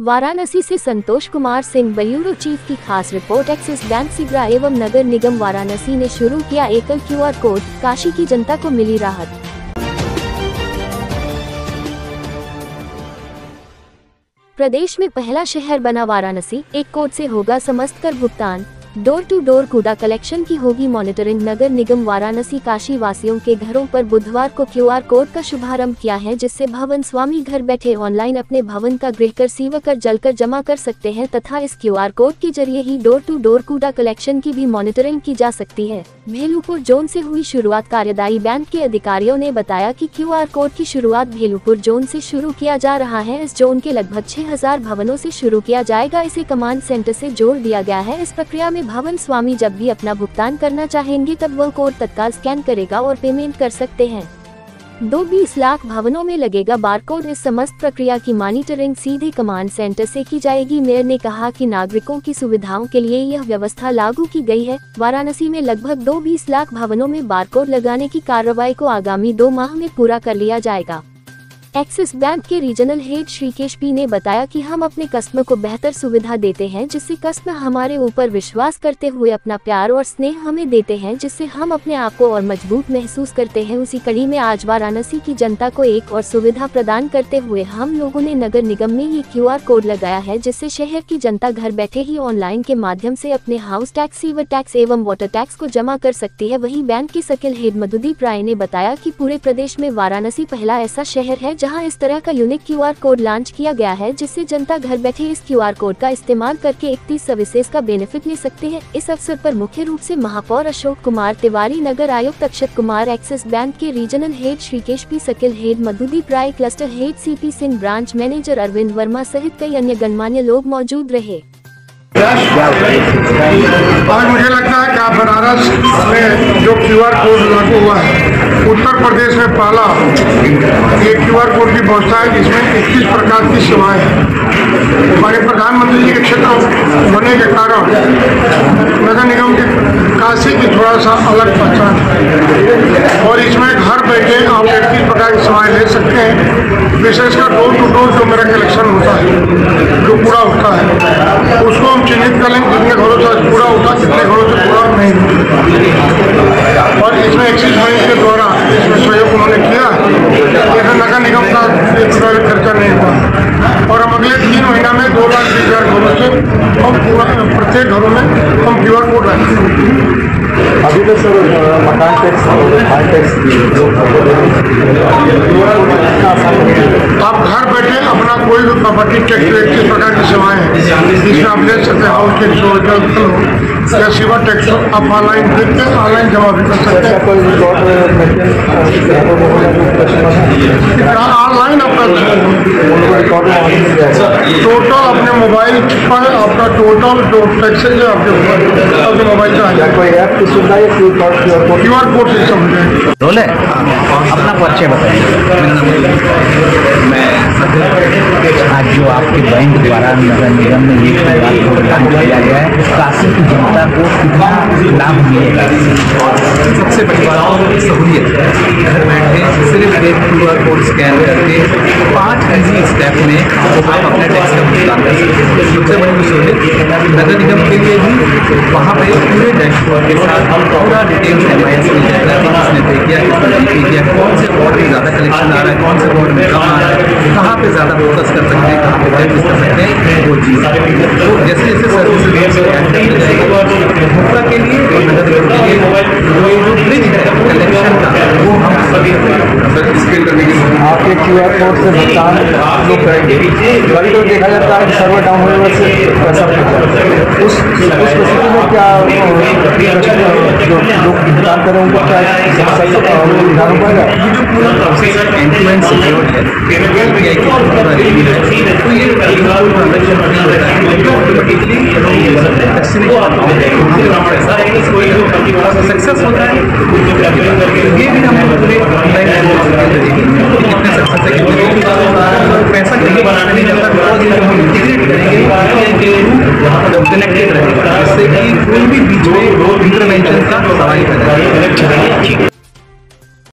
वाराणसी से Santosh Kumar Singh, bureau chief की खास रिपोर्ट। एक्सिस बैंक सिगरा एवं नगर निगम वाराणसी ने शुरू किया एकल QR कोड, काशी की जनता को मिली राहत। प्रदेश में पहला शहर बना वाराणसी, एक कोड से होगा समस्त कर भुगतान। डोर टू डोर कूड़ा कलेक्शन की होगी मॉनिटरिंग। नगर निगम वाराणसी काशी वासियों के घरों पर बुधवार को QR कोड का शुभारंभ किया है, जिससे भवन स्वामी घर बैठे ऑनलाइन अपने भवन का गृह कर, सीवर कर, जल कर जमा कर सकते हैं तथा इस QR कोड के जरिए ही डोर टू डोर कूड़ा कलेक्शन की भी मॉनिटरिंग की जा सकती है। भेलुपुर जोन से हुई शुरुआत। कार्यदायी बैंक के अधिकारियों ने बताया कि QR कोड की शुरुआत भेलुपुर जोन से शुरू किया जा रहा है। इस जोन के लगभग 6000 भवनों से शुरू किया जाएगा। इसे कमांड सेंटर से जोड़ दिया गया है। इस प्रक्रिया में भवन स्वामी जब भी अपना भुगतान करना चाहेंगे तब वह कोड तत्काल स्कैन करेगा और पेमेंट कर सकते हैं। 20 लाख भवनों में लगेगा बारकोड। इस समस्त प्रक्रिया की मॉनिटरिंग सीधे कमांड सेंटर से की जाएगी। मेयर ने कहा कि नागरिकों की सुविधाओं के लिए यह व्यवस्था लागू की गई है। वाराणसी में लगभग 20 लाख भवनों में बारकोड लगाने की कार्रवाई को आगामी 2 माह में पूरा कर लिया जाएगा। एक्सिस बैंक के रीजनल हेड श्रीकेश पी ने बताया कि हम अपने कस्टमर को बेहतर सुविधा देते हैं, जिससे कस्टमर हमारे ऊपर विश्वास करते हुए अपना प्यार और स्नेह हमें देते हैं, जिससे हम अपने आप को और मजबूत महसूस करते हैं। उसी कड़ी में आज वाराणसी की जनता को एक और सुविधा प्रदान करते हुए हम लोगों ने नगर निगम में ये QR कोड लगाया है, जिससे शहर की जनता घर बैठे ही ऑनलाइन के माध्यम से अपने हाउस टैक्स, सीवर टैक्स एवं वाटर टैक्स को जमा कर सकती है। वहीं बैंक के सर्किल हेड मधुदीप राय ने बताया कि पूरे प्रदेश में वाराणसी पहला ऐसा शहर है जहां इस तरह का यूनिक QR कोड लॉन्च किया गया है, जिससे जनता घर बैठे इस QR कोड का इस्तेमाल करके 31 सर्विसेज का बेनिफिट ले सकते हैं। इस अवसर पर मुख्य रूप से महापौर अशोक कुमार तिवारी, नगर आयुक्त अक्षत कुमार, एक्सिस बैंक के regional head Shrikesh P, circle head Madhudeep Rai, cluster head CP Singh, branch manager Arvind Verma सहित कई अन्य गणमान्य लोग मौजूद रहे। और मुझे लगता है कि बनारस में जो QR कोड लागू हुआ है, उत्तर प्रदेश में पहला ये QR कोड की व्यवस्था है, जिसमें 21 प्रकार की सेवाएं हैं। हमारे प्रधानमंत्री जी के क्षेत्र होने के कारण नगर निगम के काशी की थोड़ा सा अलग पहचान है और इसमें घर बैठे आप 21 प्रकार की सेवाएं ले सकते हैं। विशेषकर डोर टू डोर जो मेरा कलेक्शन होता है, जो पूरा होता है, उसको हम चिन्हित कर लें कितने घरों से पूरा होता है, कितने घरों से पूरा नहीं होता। और इसमें एक्सिस बैंक के द्वारा इसमें सहयोग उन्होंने किया, जैसे नगर निगम का खर्चा नहीं हुआ। और हम अगले 3 महीना में 2,20,000 घरों से हम पूरा प्रत्येक घरों में हम QR कोड रखेंगे। अभी तो सर मकान टैक्स आप घर बैठे अपना कोई भी प्रॉपर्टी टैक्स 21 प्रकार की सेवाएं हैं, जिसमें आप ले सकते हैं। हाउस टैक्स हो या सीवर टैक्स हो, आप ऑनलाइन देखते ऑनलाइन जमा भी कर सकते हैं। ऑनलाइन अपना टोटल अपने मोबाइल पर आपका टोटल जो टैक्स है आपके मोबाइल से आ जाए। कोई ऐप की सुविधा है QR कोड से समझे रोल है। अपना परिचय बताइए। आज जो आपके बैंक द्वारा नगर निगम में ये QR कोड लॉन्च किया गया है, काशी की जनता को कितना लाभ मिलेगा? सबसे बड़ी बात सहूलियत है। घर बैठे सिर्फ एक QR कोड स्कैन करके 5 ईजी स्टेप में आप अपने टैक्स का भुगतान कर सकते हैं। सबसे बड़ी सहूलियत नगर निगम के लिए भी वहाँ पे पूरे डैशबोर्ड के साथ पूरा डिटेल्स MIS मिल जाएगा कि किसने पे किया, किसने पे किया, कौन से बोर्ड में ज़्यादा कलेक्शन आ रहा है, कौन से बोर्ड में कम आ रहा है, कहाँ पे ज़्यादा फोकस कर सकते हैं, कहाँ पे प्रैक्टिस कर सकते हैं, वो चीज़। तो जैसे जैसे सर्विसेज उपभोक्ता के लिए और नगर निगम के लिए जो ब्रिज है कलेक्शन का, वो हम सभी स्केल करने के लिए आपके QR कोड से भुगतान लोग करेंगे। कभी तो देखा जाता है सर्वर डाउन होने से पैसा उस स्थिति में क्या जो लोग भुगतान करें उनको क्या सही ध्यान पाएगा? ये जो पूरा process end to end secured है, UPI की पूरा रेडी है, तो ये ट्रांजेक्शन सक्सेस होता है। ये भी हमें पूरे कितने सक्सेस है, पैसा कहीं बनाने नहीं जाता, हम इंटीग्रेट करेंगे, कनेक्टेड रहेगा, जिससे कि कोई भी बीच में इंटरवेंशन का सवाल पैदा